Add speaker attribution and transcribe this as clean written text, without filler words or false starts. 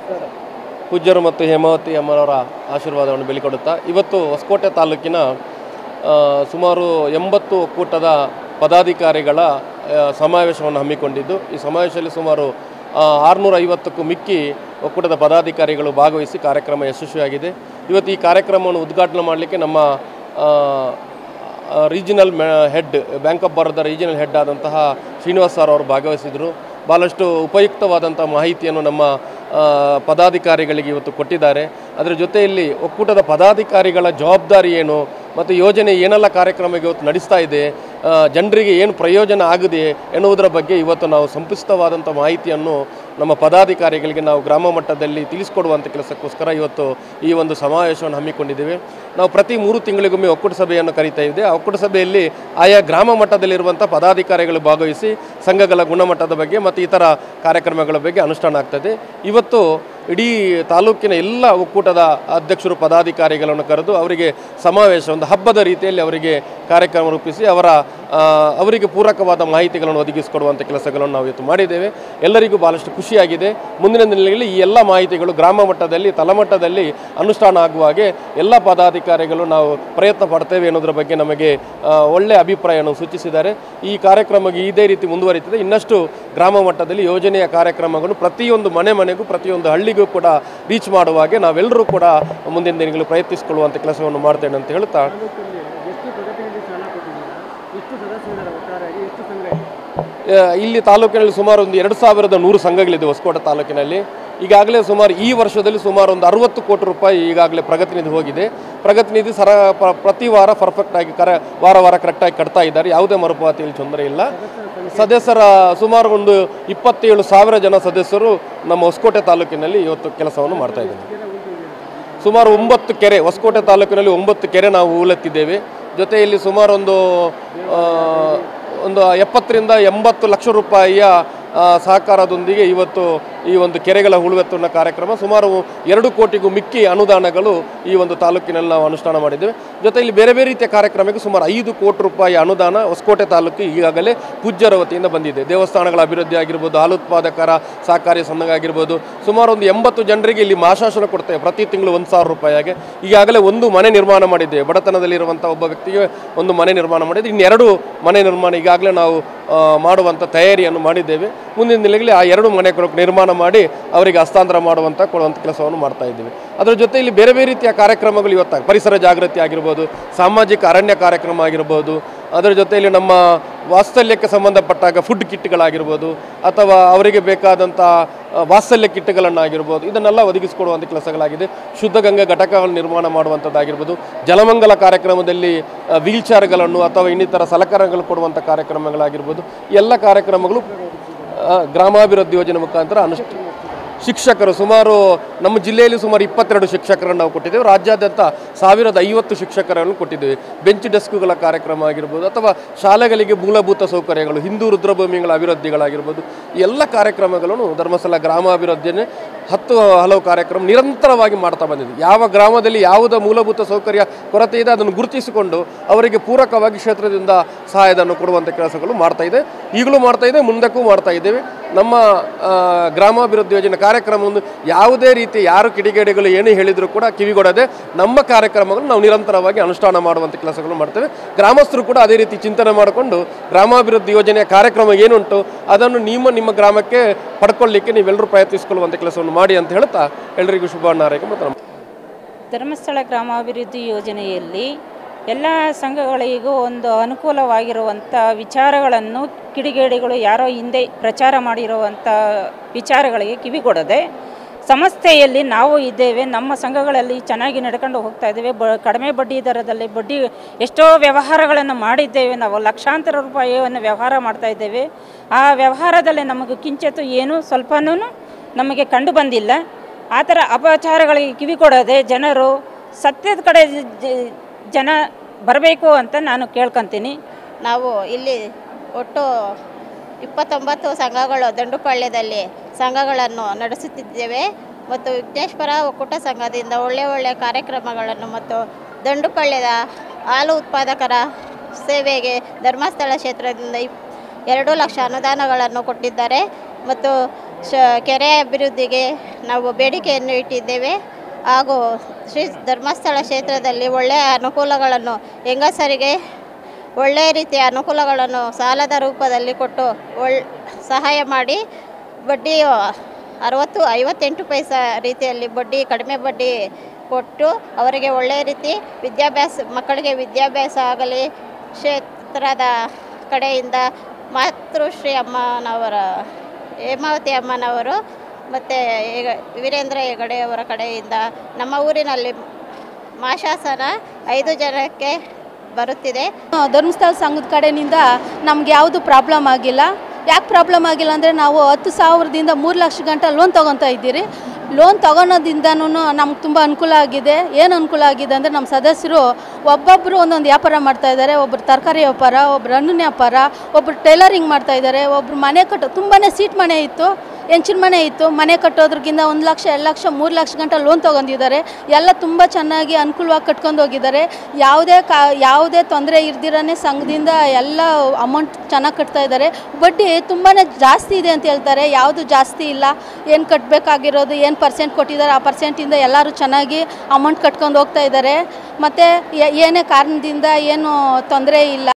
Speaker 1: ಪೂಜ್ಯರು ಮತ್ತು ಹೇಮಾವತಿ ಅಮ್ಮನವರ ಆಶೀರ್ವಾದವನ್ನು ಬೆಳಿಕೊಡುತ್ತಾ ಇವತ್ತು ಹೊಸಕೋಟೆ ತಾಲೂಕಿನ ಸುಮಾರು 80 ಒಕ್ಕೂಟದ ಪದಾಧಿಕಾರಿಗಳ ಸಮಾವೇಶವನ್ನು ಹಮ್ಮಿಕೊಂಡಿದ್ದು, ಈ ಸಮಾವೇಶದಲ್ಲಿ ಸುಮಾರು 650ಕ್ಕೂ ಮಿಕ್ಕಿ ಒಕ್ಕೂಟದ ಪದಾಧಿಕಾರಿಗಳು ಭಾಗವಹಿಸಿ ಕಾರ್ಯಕ್ರಮ ಯಶಸ್ವಿಯಾಗಿದೆ. ಇವತ್ತು ಈ ಕಾರ್ಯಕ್ರಮವನ್ನು ಉದ್ಘಾಟನೆ ಮಾಡಲಿಕ್ಕೆ ನಮ್ಮ regional head, bank of Baroda regional head ಆದಂತಹ ಶ್ರೀನಿವಾಸ್ ಸರ್ ಅವರು ಭಾಗವಹಿಸಿದರು. ಭಾಳಷ್ಟು ಉಪಯುಕ್ತವಾದಂಥ ಮಾಹಿತಿಯನ್ನು ನಮ್ಮ ಪದಾಧಿಕಾರಿಗಳಿಗೆ ಇವತ್ತು ಕೊಟ್ಟಿದ್ದಾರೆ. ಅದರ ಜೊತೆಯಲ್ಲಿ ಒಕ್ಕೂಟದ ಪದಾಧಿಕಾರಿಗಳ ಜವಾಬ್ದಾರಿ ಏನು ಮತ್ತು ಯೋಜನೆ ಏನೆಲ್ಲ ಕಾರ್ಯಕ್ರಮ ಇವತ್ತು ನಡೆಸ್ತಾ ಇದೆ, ಜನರಿಗೆ ಏನು ಪ್ರಯೋಜನ ಆಗಿದೆ ಎನ್ನುವುದರ ಬಗ್ಗೆ ಇವತ್ತು ನಾವು ಸಂಪುಷ್ಟವಾದಂಥ ಮಾಹಿತಿಯನ್ನು ನಮ್ಮ ಪದಾಧಿಕಾರಿಗಳಿಗೆ ನಾವು ಗ್ರಾಮ ಮಟ್ಟದಲ್ಲಿ ತಿಳಿಸಿಕೊಡುವಂಥ ಕೆಲಸಕ್ಕೋಸ್ಕರ ಇವತ್ತು ಈ ಒಂದು ಸಮಾವೇಶವನ್ನು ಹಮ್ಮಿಕೊಂಡಿದ್ದೇವೆ. ನಾವು ಪ್ರತಿ 3 ತಿಂಗಳಿಗೊಮ್ಮೆ ಒಕ್ಕೂಟ ಸಭೆಯನ್ನು ಕರೀತಾ ಇದ್ದೆ. ಆ ಒಕ್ಕೂಟ ಸಭೆಯಲ್ಲಿ ಆಯಾ ಗ್ರಾಮ ಮಟ್ಟದಲ್ಲಿರುವಂಥ ಪದಾಧಿಕಾರಿಗಳು ಭಾಗವಹಿಸಿ ಸಂಘಗಳ ಗುಣಮಟ್ಟದ ಬಗ್ಗೆ ಮತ್ತು ಇತರ ಕಾರ್ಯಕ್ರಮಗಳ ಬಗ್ಗೆ ಅನುಷ್ಠಾನ ಆಗ್ತದೆ. ಇವತ್ತು ಇಡೀ ತಾಲೂಕಿನ ಎಲ್ಲ ಒಕ್ಕೂಟದ ಅಧ್ಯಕ್ಷರು ಪದಾಧಿಕಾರಿಗಳನ್ನು ಕರೆದು ಅವರಿಗೆ ಸಮಾವೇಶ, ಒಂದು ಹಬ್ಬದ ರೀತಿಯಲ್ಲಿ ಅವರಿಗೆ ಕಾರ್ಯಕ್ರಮ ರೂಪಿಸಿ ಅವರಿಗೆ ಪೂರಕವಾದ ಮಾಹಿತಿಗಳನ್ನು ಒದಗಿಸಿಕೊಡುವಂಥ ಕೆಲಸಗಳನ್ನು ನಾವು ಇವತ್ತು ಮಾಡಿದ್ದೇವೆ. ಎಲ್ಲರಿಗೂ ಭಾಳಷ್ಟು ಖುಷಿಯಾಗಿದೆ. ಮುಂದಿನ ದಿನಗಳಲ್ಲಿ ಈ ಎಲ್ಲ ಮಾಹಿತಿಗಳು ಗ್ರಾಮ ಮಟ್ಟದಲ್ಲಿ, ತಳಮಟ್ಟದಲ್ಲಿ ಅನುಷ್ಠಾನ ಆಗುವ ಹಾಗೆ ಎಲ್ಲ ಪದಾಧಿಕಾರಿಗಳು ನಾವು ಪ್ರಯತ್ನ ಪಡ್ತೇವೆ ಅನ್ನೋದ್ರ ಬಗ್ಗೆ ನಮಗೆ ಒಳ್ಳೆಯ ಅಭಿಪ್ರಾಯವನ್ನು ಸೂಚಿಸಿದ್ದಾರೆ. ಈ ಕಾರ್ಯಕ್ರಮ ಇದೇ ರೀತಿ ಮುಂದುವರಿಯುತ್ತದೆ. ಇನ್ನಷ್ಟು ಗ್ರಾಮ ಮಟ್ಟದಲ್ಲಿ ಯೋಜನೆಯ ಕಾರ್ಯಕ್ರಮಗಳು ಪ್ರತಿಯೊಂದು ಮನೆಗೂ ಪ್ರತಿಯೊಂದು ಹಳ್ಳಿಗೂ ಕೂಡ ರೀಚ್ ಮಾಡುವ ಹಾಗೆ ನಾವೆಲ್ಲರೂ ಕೂಡ ಮುಂದಿನ ದಿನಗಳು ಪ್ರಯತ್ನಿಸಿಕೊಳ್ಳುವಂಥ ಕೆಲಸವನ್ನು ಮಾಡ್ತೇನೆ ಅಂತ ಹೇಳ್ತಾ, ಇಲ್ಲಿ ತಾಲೂಕಿನಲ್ಲಿ ಸುಮಾರು ಒಂದು 2100 ಸಂಘಗಳಿದೆ ಹೊಸಕೋಟೆ ತಾಲೂಕಿನಲ್ಲಿ. ಈಗಾಗಲೇ ಸುಮಾರು ಈ ವರ್ಷದಲ್ಲಿ ಸುಮಾರು ಒಂದು 60 ಕೋಟಿ ರೂಪಾಯಿ ಈಗಾಗಲೇ ಪ್ರಗತಿನಿಧಿ ಹೋಗಿದೆ. ಪ್ರಗತಿನಿಧಿ ಪ್ರತಿ ವಾರ ಪರ್ಫೆಕ್ಟಾಗಿ ವಾರ ಕರೆಕ್ಟಾಗಿ ಕಟ್ತಾ ಇದ್ದಾರೆ. ಯಾವುದೇ ಮರುಪಾವತಿಯಲ್ಲಿ ತೊಂದರೆ ಇಲ್ಲ. ಸದಸ್ಯರ ಸುಮಾರು ಒಂದು 27,000 ಜನ ಸದಸ್ಯರು ನಮ್ಮ ಹೊಸಕೋಟೆ ತಾಲೂಕಿನಲ್ಲಿ ಇವತ್ತು ಕೆಲಸವನ್ನು ಮಾಡ್ತಾ ಇದ್ದಾರೆ. ಸುಮಾರು 9 ಕೆರೆ, ಹೊಸಕೋಟೆ ತಾಲೂಕಿನಲ್ಲಿ 9 ಕೆರೆ ನಾವು ಹೂಳೆತ್ತಿದ್ದೇವೆ. ಜೊತೆಯಲ್ಲಿ ಸುಮಾರು ಒಂದು 70 ರಿಂದ 80 ಲಕ್ಷ ರೂಪಾಯಿಯ ಸಹಕಾರದೊಂದಿಗೆ ಇವತ್ತು ಈ ಒಂದು ಕೆರೆಗಳ ಹೂಳೆತ್ತುವ ಕಾರ್ಯಕ್ರಮ ಸುಮಾರು 2 ಕೋಟಿಗೂ ಮಿಕ್ಕಿ ಅನುದಾನಗಳು ಈ ಒಂದು ತಾಲೂಕಿನಲ್ಲಿ ನಾವು ಅನುಷ್ಠಾನ ಮಾಡಿದ್ದೇವೆ. ಜೊತೆಯಲ್ಲಿ ಬೇರೆ ಬೇರೆ ರೀತಿಯ ಕಾರ್ಯಕ್ರಮಕ್ಕೆ ಸುಮಾರು 5 ಕೋಟಿ ರೂಪಾಯಿ ಅನುದಾನ ಹೊಸಕೋಟೆ ತಾಲೂಕು ಈಗಾಗಲೇ ಪೂಜ್ಯರ ವತಿಯಿಂದ ಬಂದಿದೆ. ದೇವಸ್ಥಾನಗಳ ಅಭಿವೃದ್ಧಿ ಆಗಿರ್ಬೋದು, ಹಾಲು ಉತ್ಪಾದಕರ ಸಹಕಾರಿ ಸಂಘ ಆಗಿರ್ಬೋದು, ಸುಮಾರು ಒಂದು 80 ಜನರಿಗೆ ಇಲ್ಲಿ ಮಾಸಾಶನ ಕೊಡ್ತೇವೆ. ಪ್ರತಿ ತಿಂಗಳು 1,000 ರೂಪಾಯಿಗೆ ಈಗಾಗಲೇ ಒಂದು ಮನೆ ನಿರ್ಮಾಣ ಮಾಡಿದ್ದೇವೆ. ಬಡತನದಲ್ಲಿರುವಂಥ ಒಬ್ಬ ವ್ಯಕ್ತಿಗೆ ಒಂದು ಮನೆ ನಿರ್ಮಾಣ ಮಾಡಿದ್ದು, ಇನ್ನು 2 ಮನೆ ನಿರ್ಮಾಣ ಈಗಾಗಲೇ ನಾವು ಮಾಡುವಂಥ ತಯಾರಿಯನ್ನು ಮಾಡಿದ್ದೇವೆ. ಮುಂದಿನ ದಿನಗಳಲ್ಲಿ ಆ 2 ಮನೆಗಳು ನಿರ್ಮಾಣ ಮಾಡಿ ಅವರಿಗೆ ಹಸ್ತಾಂತರ ಕೊಡುವಂಥ ಕೆಲಸವನ್ನು ಮಾಡ್ತಾ ಇದ್ದೀವಿ. ಅದರ ಜೊತೆಯಲ್ಲಿ ಬೇರೆ ಬೇರೆ ರೀತಿಯ ಕಾರ್ಯಕ್ರಮಗಳು ಇವತ್ತಾಗ ಪರಿಸರ ಜಾಗೃತಿ ಆಗಿರ್ಬೋದು, ಸಾಮಾಜಿಕ ಅರಣ್ಯ ಕಾರ್ಯಕ್ರಮ ಆಗಿರ್ಬೋದು, ಅದರ ಜೊತೆಯಲ್ಲಿ ನಮ್ಮ ವಾತ್ಸಲ್ಯಕ್ಕೆ ಸಂಬಂಧಪಟ್ಟಾಗ ಫುಡ್ ಕಿಟ್ಗಳಾಗಿರ್ಬೋದು ಅಥವಾ ಅವರಿಗೆ ಬೇಕಾದಂಥ ವಾತ್ಸಲ್ಯ ಕಿಟ್ಗಳನ್ನಾಗಿರ್ಬೋದು, ಇದನ್ನೆಲ್ಲ ಒದಗಿಸಿಕೊಡುವಂಥ ಕೆಲಸಗಳಾಗಿದೆ. ಶುದ್ಧ ಗಂಗಾ ಘಟಕಗಳನ್ನು ನಿರ್ಮಾಣ ಮಾಡುವಂಥದ್ದಾಗಿರ್ಬೋದು, ಜಲಮಂಗಲ ಕಾರ್ಯಕ್ರಮದಲ್ಲಿ ವೀಲ್ ಚೇರ್ಗಳನ್ನು ಅಥವಾ ಇನ್ನಿತರ ಸಲಕರಣೆಗಳು ಕೊಡುವಂಥ ಕಾರ್ಯಕ್ರಮಗಳಾಗಿರ್ಬೋದು, ಎಲ್ಲ ಕಾರ್ಯಕ್ರಮಗಳು ಗ್ರಾಮಾಭಿವೃದ್ಧಿ ಯೋಜನೆ ಮುಖಾಂತರ ಶಿಕ್ಷಕರು ಸುಮಾರು ನಮ್ಮ ಜಿಲ್ಲೆಯಲ್ಲಿ ಸುಮಾರು 22 ಶಿಕ್ಷಕರನ್ನು ನಾವು ಕೊಟ್ಟಿದ್ದೇವೆ. ರಾಜ್ಯಾದ್ಯಂತ 1050 ಶಿಕ್ಷಕರನ್ನು ಕೊಟ್ಟಿದ್ದೇವೆ. ಬೆಂಚ್ ಡೆಸ್ಕ್ಗಳ ಕಾರ್ಯಕ್ರಮ ಆಗಿರ್ಬೋದು ಅಥವಾ ಶಾಲೆಗಳಿಗೆ ಮೂಲಭೂತ ಸೌಕರ್ಯಗಳು, ಹಿಂದೂ ರುದ್ರಭೂಮಿಗಳ ಅಭಿವೃದ್ಧಿಗಳಾಗಿರ್ಬೋದು, ಎಲ್ಲ ಕಾರ್ಯಕ್ರಮಗಳನ್ನು ಧರ್ಮಸ್ಥಳ ಗ್ರಾಮಾಭಿವೃದ್ಧಿಯನ್ನೇ 10 ಹಲವು ಕಾರ್ಯಕ್ರಮ ನಿರಂತರವಾಗಿ ಮಾಡ್ತಾ ಬಂದಿದೆ. ಯಾವ ಗ್ರಾಮದಲ್ಲಿ ಯಾವುದೇ ಮೂಲಭೂತ ಸೌಕರ್ಯ ಕೊರತೆ ಇದೆ ಅದನ್ನು ಗುರುತಿಸಿಕೊಂಡು ಅವರಿಗೆ ಪೂರಕವಾಗಿ ಕ್ಷೇತ್ರದಿಂದ ಸಹಾಯಧನ ಕೊಡುವಂಥ ಕೆಲಸಗಳು ಮಾಡ್ತಾ ಇದೆ. ಈಗಲೂ ಮಾಡ್ತಾ ಇದೆ, ಮುಂದಕ್ಕೂ ಮಾಡ್ತಾ ಇದ್ದೇವೆ. ನಮ್ಮ ಗ್ರಾಮಾಭಿವೃದ್ಧಿ ಯೋಜನೆ ಕಾರ್ಯಕ್ರಮವನ್ನು ಯಾವುದೇ ರೀತಿ ಯಾರು ಕಿಡಿಗೇಡಿಗಳು ಏನು ಹೇಳಿದರೂ ಕೂಡ ಕಿವಿಗೊಡದೆ ನಮ್ಮ ಕಾರ್ಯಕ್ರಮಗಳು ನಾವು ನಿರಂತರವಾಗಿ ಅನುಷ್ಠಾನ ಮಾಡುವಂಥ ಕೆಲಸಗಳು ಮಾಡ್ತೇವೆ. ಗ್ರಾಮಸ್ಥರು ಕೂಡ ಅದೇ ರೀತಿ ಚಿಂತನೆ ಮಾಡಿಕೊಂಡು ಗ್ರಾಮಾಭಿವೃದ್ಧಿ ಯೋಜನೆಯ ಕಾರ್ಯಕ್ರಮ ಏನುಂಟು ಅದನ್ನು ನಿಮ್ಮ ಗ್ರಾಮಕ್ಕೆ ಪಡ್ಕೊಳ್ಳಿಕ್ಕೆ ನೀವೆಲ್ಲರೂ ಪ್ರಯತ್ನಿಸಿಕೊಳ್ಳುವಂಥ ಕೆಲಸವನ್ನು ಮಾಡಿ ಅಂತ ಹೇಳ್ತಾ ಎಲ್ಲರಿಗೂ ಶುಭ ಹಾರೈಕೆ ಮತ್ತು
Speaker 2: ಧರ್ಮಸ್ಥಳ ಗ್ರಾಮಾಭಿವೃದ್ಧಿ ಯೋಜನೆಯಲ್ಲಿ ಎಲ್ಲ ಸಂಘಗಳಿಗೂ ಒಂದು ಅನುಕೂಲವಾಗಿರುವಂಥ ವಿಚಾರಗಳನ್ನು ಕಿಡಿಗೇಡಿಗಳು ಯಾರೋ ಹಿಂದೆ ಪ್ರಚಾರ ಮಾಡಿರುವಂಥ ವಿಚಾರಗಳಿಗೆ ಕಿವಿಗೊಡದೆ ಸಂಸ್ಥೆಯಲ್ಲಿ ನಾವು ಇದ್ದೇವೆ, ನಮ್ಮ ಸಂಘಗಳಲ್ಲಿ ಚೆನ್ನಾಗಿ ನಡ್ಕೊಂಡು ಹೋಗ್ತಾ ಇದ್ದೇವೆ. ಕಡಿಮೆ ಬಡ್ಡಿ ದರದಲ್ಲಿ ಎಷ್ಟೋ ವ್ಯವಹಾರಗಳನ್ನು ಮಾಡಿದ್ದೇವೆ. ನಾವು ಲಕ್ಷಾಂತರ ರೂಪಾಯಿಯನ್ನು ವ್ಯವಹಾರ ಮಾಡ್ತಾ ಇದ್ದೇವೆ. ಆ ವ್ಯವಹಾರದಲ್ಲಿ ನಮಗೆ ಕಿಂಚಿತ್ತು ಏನೂ ಸ್ವಲ್ಪನೂ ನಮಗೆ ಕಂಡು ಬಂದಿಲ್ಲ. ಆ ಥರ ಅಪಚಾರಗಳಿಗೆ ಕಿವಿಗೊಡದೆ ಜನರು ಸತ್ಯದ ಕಡೆ ಜನ ಬರಬೇಕು ಅಂತ ನಾನು ಕೇಳ್ಕೊತೀನಿ.
Speaker 3: ನಾವು ಇಲ್ಲಿ ಒಟ್ಟು 29 ಸಂಘಗಳು ದಂಡುಪಾಳ್ಯದಲ್ಲಿ ಸಂಘಗಳನ್ನು ನಡೆಸುತ್ತಿದ್ದೇವೆ ಮತ್ತು ವಿಘ್ನೇಶ್ವರ ಒಕ್ಕೂಟ ಸಂಘದಿಂದ ಒಳ್ಳೆಯ ಕಾರ್ಯಕ್ರಮಗಳನ್ನು ಮತ್ತು ದಂಡುಪಾಳ್ಯದ ಹಾಲು ಉತ್ಪಾದಕರ ಸೇವೆಗೆ ಧರ್ಮಸ್ಥಳ ಕ್ಷೇತ್ರದಿಂದ 2 ಲಕ್ಷ ಅನುದಾನಗಳನ್ನು ಕೊಟ್ಟಿದ್ದಾರೆ ಮತ್ತು ಕೆರೆ ಅಭಿವೃದ್ಧಿಗೆ ನಾವು ಬೇಡಿಕೆಯನ್ನು ಇಟ್ಟಿದ್ದೇವೆ. ಹಾಗೂ ಶ್ರೀ ಧರ್ಮಸ್ಥಳ ಕ್ಷೇತ್ರದಲ್ಲಿ ಒಳ್ಳೆಯ ಅನುಕೂಲಗಳನ್ನು ಹೆಂಗಸರಿಗೆ ಒಳ್ಳೆಯ ರೀತಿಯ ಅನುಕೂಲಗಳನ್ನು ಸಾಲದ ರೂಪದಲ್ಲಿ ಕೊಟ್ಟು ಸಹಾಯ ಮಾಡಿ ಬಡ್ಡಿಯು 58 ಪೈಸಾ ರೀತಿಯಲ್ಲಿ ಕಡಿಮೆ ಬಡ್ಡಿ ಕೊಟ್ಟು ಅವರಿಗೆ ಒಳ್ಳೆಯ ರೀತಿ ಮಕ್ಕಳಿಗೆ ವಿದ್ಯಾಭ್ಯಾಸ ಆಗಲಿ ಕ್ಷೇತ್ರದ ಕಡೆಯಿಂದ ಮಾತೃಶ್ರೀ ಹೇಮಾವತಿ ಅಮ್ಮನವರು ಮತ್ತು ವೀರೇಂದ್ರ ಹೆಗಡೆ ಅವರ ಕಡೆಯಿಂದ ನಮ್ಮ ಊರಿನಲ್ಲಿ ಮಾಶಾಸನ 5 ಜನಕ್ಕೆ ಬರುತ್ತಿದೆ.
Speaker 4: ಧರ್ಮಸ್ಥಳ ಸಂಘದ ಕಡೆಯಿಂದ ನಮ್ಗೆ ಯಾವುದು ಪ್ರಾಬ್ಲಮ್ ಆಗಿಲ್ಲ. ಯಾಕೆ ಪ್ರಾಬ್ಲಮ್ ಆಗಿಲ್ಲ ಅಂದರೆ ನಾವು 10,000ದಿಂದ 3 ಲಕ್ಷ ಗಂಟ ಲೋನ್ ತೊಗೊತಾ ಇದ್ದೀರಿ. ಲೋನ್ ತೊಗೊಳೋದ್ರಿಂದನೂ ನಮ್ಗೆ ತುಂಬ ಅನುಕೂಲ ಆಗಿದೆ. ಏನು ಅನುಕೂಲ ಆಗಿದೆ ಅಂದರೆ ನಮ್ಮ ಸದಸ್ಯರು ಒಬ್ಬೊಬ್ಬರು ಒಂದೊಂದು ವ್ಯಾಪಾರ ಮಾಡ್ತಾಯಿದ್ದಾರೆ. ಒಬ್ಬರು ತರಕಾರಿ ವ್ಯಾಪಾರ, ಒಬ್ಬರು ಹಣ್ಣಿನ ವ್ಯಾಪಾರ, ಒಬ್ಬರು ಟೈಲರಿಂಗ್ ಮಾಡ್ತಾಯಿದ್ದಾರೆ, ಒಬ್ಬರು ಮನೆ ತುಂಬಾ ಸೀಟ್ ಮನೆ ಇತ್ತು, ಹೆಂಚಿನ ಮನೆ ಇತ್ತು. ಮನೆ ಕಟ್ಟೋದ್ರಿಗಿಂತ 1 ಲಕ್ಷ 2 ಲಕ್ಷ 3 ಲಕ್ಷ ಗಂಟ ಲೋನ್ ತೊಗೊಂಡಿದ್ದಾರೆ. ಎಲ್ಲ ತುಂಬ ಚೆನ್ನಾಗಿ ಅನುಕೂಲವಾಗಿ ಕಟ್ಕೊಂಡು ಹೋಗಿದ್ದಾರೆ. ಯಾವುದೇ ತೊಂದರೆ ಇರ್ದಿರೇ ಸಂಘದಿಂದ ಎಲ್ಲ ಅಮೌಂಟ್ ಚೆನ್ನಾಗಿ ಕಟ್ತಾ ಇದ್ದಾರೆ. ಬಡ್ಡಿ ತುಂಬಾ ಜಾಸ್ತಿ ಇದೆ ಅಂತ ಹೇಳ್ತಾರೆ. ಯಾವುದು ಜಾಸ್ತಿ ಇಲ್ಲ. ಏನು ಕಟ್ಟಬೇಕಾಗಿರೋದು ಏನು ಪರ್ಸೆಂಟ್ ಕೊಟ್ಟಿದ್ದಾರೆ ಆ ಪರ್ಸೆಂಟಿಂದ ಎಲ್ಲರೂ ಚೆನ್ನಾಗಿ ಅಮೌಂಟ್ ಕಟ್ಕೊಂಡು ಹೋಗ್ತಾ ಇದ್ದಾರೆ. ಮತ್ತು ಏನೇ ಕಾರಣದಿಂದ ಏನು ತೊಂದರೆ ಇಲ್ಲ.